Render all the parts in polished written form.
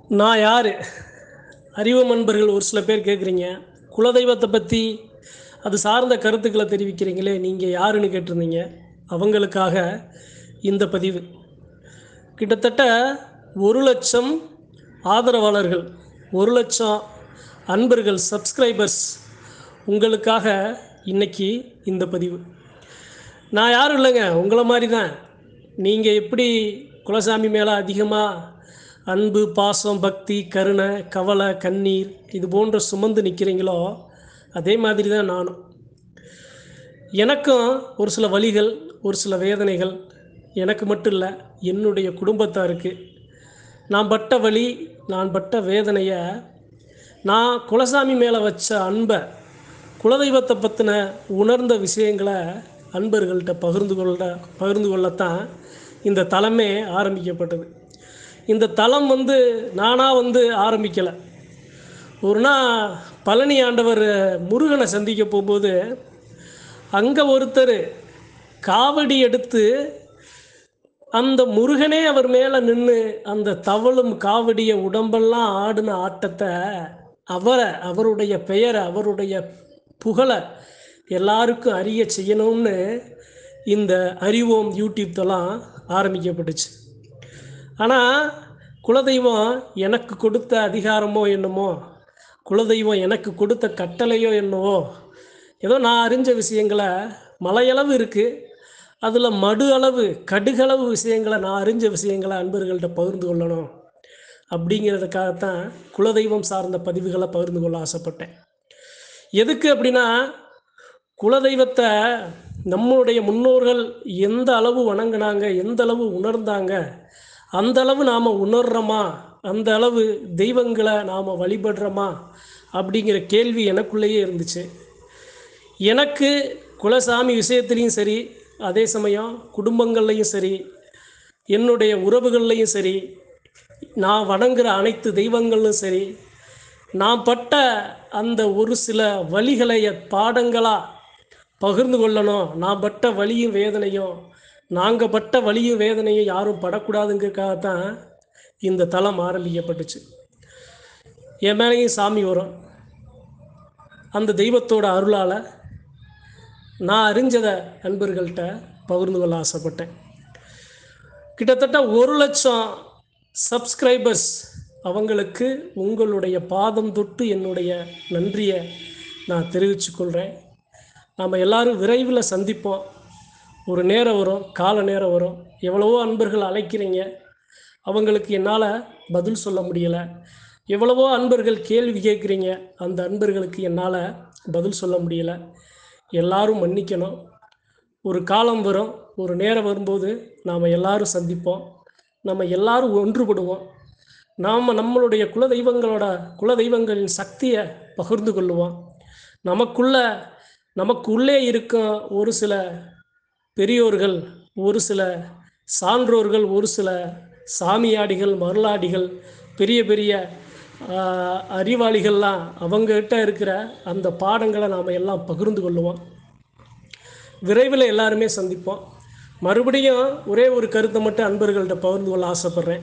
நான் யார்? அறிவு நண்பர்கள் ஒரு சில பேர் கேட்குறீங்க. குலதெய்வத்தை பற்றி அது சார்ந்த கருத்துக்களை தெரிவிக்கிறீங்களே, நீங்கள் யாருன்னு கேட்டிருந்தீங்க. அவங்களுக்காக இந்த பதிவு. கிட்டத்தட்ட 1,00,000 ஆதரவாளர்கள், 1,00,000 அன்பர்கள், சப்ஸ்கிரைபர்ஸ் உங்களுக்காக இன்னைக்கு இந்த பதிவு. நான் யாரும் இல்லைங்க, உங்களை மாதிரி தான். நீங்கள் எப்படி குலசாமி மேலே அதிகமாக அன்பு, பாசம், பக்தி, கருணை, கவலை, கண்ணீர் இது போன்ற சுமந்து நிற்கிறீங்களோ, அதே மாதிரி தான் நானும். எனக்கும் ஒரு சில வலிகள், ஒரு சில வேதனைகள் எனக்கு மட்டும் இல்லை, என்னுடைய குடும்பத்தாருக்கு. நான் பட்ட வலி, நான் பட்ட வேதனையை, நான் குலசாமி மேலே வச்ச அன்பை, குலதெய்வத்தை பற்றின உணர்ந்த விஷயங்களை அன்பர்கள்ட்ட பகிர்ந்து கொள்ளத்தான் இந்த தளமே ஆரம்பிக்கப்பட்டது. இந்த தளம் நானாக ஆரம்பிக்கலை. ஒரு நாள் பழனி ஆண்டவர் முருகனை சந்திக்க போகும்போது அங்கே ஒருத்தர் காவடி எடுத்து அந்த முருகனே அவர் மேலே நின்று அந்த தவளும் காவடியை உடம்பெல்லாம் ஆடின ஆட்டத்தை, அவருடைய பெயரை, அவருடைய புகழை எல்லாருக்கும் அறிய செய்யணும்னு இந்த அறிவோம் யூடியூப் தளம் ஆரம்பிக்கப்பட்டுச்சு. ஆனால் குலதெய்வம் எனக்கு கொடுத்த அதிகாரமோ என்னமோ, குலதெய்வம் எனக்கு கொடுத்த கட்டளையோ என்னவோ, ஏதோ நான் அறிஞ்ச விஷயங்களை, மலையளவு இருக்குது, அதில் மடு அளவு, கடுகளவு விஷயங்களை, நான் அறிஞ்ச விஷயங்களை அன்பர்கள்ட்ட பகிர்ந்து கொள்ளணும் அப்படிங்கிறதுக்காகத்தான் குலதெய்வம் சார்ந்த பதிவுகளை பகிர்ந்து கொள்ள ஆசைப்பட்டேன். எதுக்கு அப்படின்னா, குலதெய்வத்தை நம்மளுடைய முன்னோர்கள் எந்த அளவு வணங்கினாங்க, எந்த அளவு உணர்ந்தாங்க, அந்த அளவு நாம் உணர்கிறோமா, அந்த அளவு தெய்வங்களை நாம் வழிபடுறோமா அப்படிங்கிற கேள்வி எனக்குள்ளேயே இருந்துச்சு. எனக்கு குலசாமி விஷயத்துலேயும் சரி, அதே சமயம் குடும்பங்கள்லையும் சரி, என்னுடைய உறவுகள்லையும் சரி, நான் வணங்குகிற அனைத்து தெய்வங்களும் சரி, நான் பட்ட அந்த ஒரு சில வழிகளை பாடங்களாக பகிர்ந்து கொள்ளணும். நான் பட்ட வலியும் வேதனையும், நாங்கள் பட்ட வலியும் வேதனையும் யாரும் படக்கூடாதுங்கிறதுக்காகத்தான் இந்த தளம் ஆரம்பிக்கப்பட்டுச்சு. என் மேலேயும் சாமி வரும். அந்த தெய்வத்தோட அருளால் நான் அறிஞ்சதை நண்பர்கள்ட்ட பகிர்ந்து கொள்ள ஆசைப்பட்டேன். கிட்டத்தட்ட 1,00,000 சப்ஸ்கிரைபர்ஸ், அவங்களுக்கு உங்களுடைய பாதம் தொட்டு என்னுடைய நன்றியை நான் தெரிவித்துக்கொள்கிறேன். நாம் எல்லோரும் விரைவில் சந்திப்போம். ஒரு நேரம் வரும், கால நேரம் வரும். எவ்வளவோ அன்பர்கள் அழைக்கிறீங்க, அவங்களுக்கு என்னால் பதில் சொல்ல முடியலை. எவ்வளவோ அன்பர்கள் கேள்வி கேட்குறீங்க, அந்த அன்பர்களுக்கு என்னால் பதில் சொல்ல முடியலை. எல்லாரும் மன்னிக்கணும். ஒரு காலம் வரும், ஒரு நேரம் வரும்போது நாம் எல்லாரும் சந்திப்போம். நம்ம எல்லாரும் ஒன்றுபடுவோம். நாம் நம்மளுடைய குலதெய்வங்களின் சக்தியை பகிர்ந்து கொள்ளுவோம். நமக்குள்ளே இருக்கும் ஒரு சில பெரியோர்கள், ஒரு சில சான்றோர்கள், ஒரு சில சாமியாடிகள், மருளாடிகள், பெரிய பெரிய அறிவாளிகள்லாம் அவங்ககிட்ட இருக்கிற அந்த பாடங்களை நாம் எல்லாம் பகிர்ந்து கொள்ளுவோம். விரைவில் எல்லாருமே சந்திப்போம். மறுபடியும் ஒரே ஒரு கருத்தை மட்டும் அன்பர்கள்ட்ட பகிர்ந்து கொள்ள ஆசைப்பட்றேன்.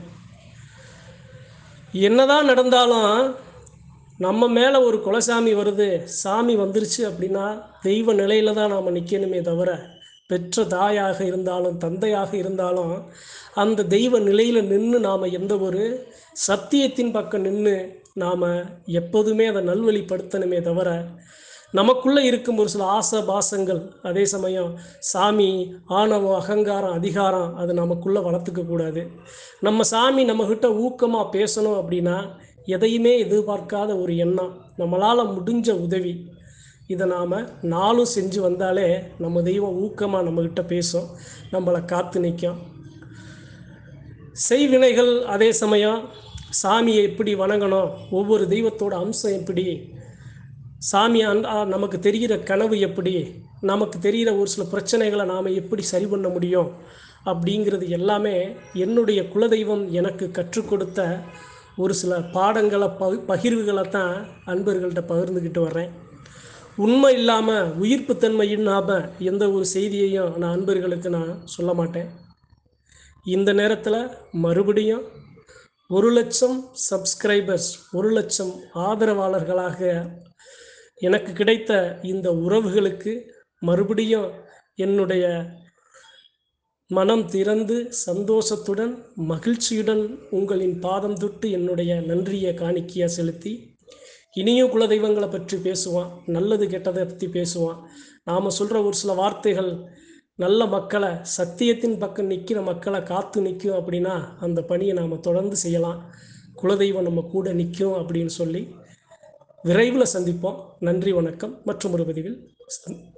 என்னதான் நடந்தாலும் நம்ம மேலே ஒரு குலசாமி வருது, சாமி வந்துருச்சு அப்படின்னா தெய்வ நிலையில் தான் நாம் நிற்கணுமே தவிர, பெற்ற தாயாக இருந்தாலும் தந்தையாக இருந்தாலும் அந்த தெய்வ நிலையில் நின்று நாம் எந்த ஒரு சத்தியத்தின் பக்கம் நின்று நாம் எப்போதுமே அதை நல்வழிப்படுத்தணுமே தவிர, நமக்குள்ளே இருக்கும் ஒரு சில ஆசை பாசங்கள், அதே சமயம் சாமி, ஆணவம், அகங்காரம், அதிகாரம் அது நமக்குள்ளே வளர்த்துக்கக்கூடாது. நம்ம சாமி நம்மக்கிட்ட ஊக்கமாக பேசணும் அப்படின்னா எதையுமே எதிர்பார்க்காத ஒரு எண்ணம், நம்மளால் முடிஞ்ச உதவி, இதை நாம் நாளும் செஞ்சு வந்தாலே நம்ம தெய்வம் ஊக்கமாக நம்மக்கிட்ட பேசும், நம்மளை காத்து நிற்கும். செய்வினைகள், அதே சமயம் சாமியை எப்படி வணங்கணும், ஒவ்வொரு தெய்வத்தோட அம்சம் எப்படி, சாமி நமக்கு தெரிகிற கனவு எப்படி, நமக்கு தெரிகிற ஒரு சில பிரச்சனைகளை நாம் எப்படி சரி பண்ண முடியும் அப்படிங்கிறது எல்லாமே என்னுடைய குலதெய்வம் எனக்கு கற்றுக் கொடுத்த ஒரு சில பாடங்களை பகிர்வுகளை தான் அன்பர்கள்ட்ட பகிர்ந்துக்கிட்டு வர்றேன். உண்மை இல்லாமல், உயிர்ப்புத்தன்மை இல்லாமல் எந்த ஒரு செய்தியையும் நான் அன்பர்களுக்கு நான் சொல்ல மாட்டேன். இந்த நேரத்தில் மறுபடியும் 1,00,000 சப்ஸ்கிரைபர்ஸ், 1,00,000 ஆதரவாளர்களாக எனக்கு கிடைத்த இந்த உறவுகளுக்கு மறுபடியும் என்னுடைய மனம் திறந்து சந்தோஷத்துடன் மகிழ்ச்சியுடன் உங்களின் பாதம் தொட்டு என்னுடைய நன்றியை காணிக்கையாக செலுத்தி, இனியும் குலதெய்வங்களை பற்றி பேசுவான், நல்லது கெட்டதை பற்றி பேசுவான். நாம் சொல்கிற ஒரு சில வார்த்தைகள் நல்ல மக்களை, சத்தியத்தின் பக்கம் நிற்கிற மக்களை காத்து நிற்கும் அப்படின்னா அந்த பணியை நாம் தொடர்ந்து செய்யலாம். குலதெய்வம் நம்ம கூட நிற்கும் அப்படின்னு சொல்லி விரைவில் சந்திப்போம். நன்றி, வணக்கம். மற்றும் ஒரு பதிவில்